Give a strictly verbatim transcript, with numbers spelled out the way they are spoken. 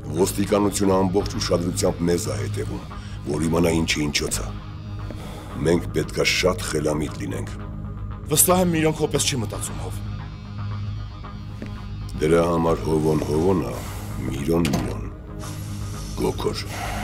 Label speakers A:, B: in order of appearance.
A: Ոստիկանությունը ամբողջ ուշադրությամբ մեզ է հետևում, որ իմանա ինչի ինչոց է։ Մենք պետք է շատ խելամիտ լինենք։
B: Վստահ եմ Միրոն քոպես չի մտածում հով։
A: Դրա համար հովոն հովոն է, Միրոն Միրոն, գոքոր։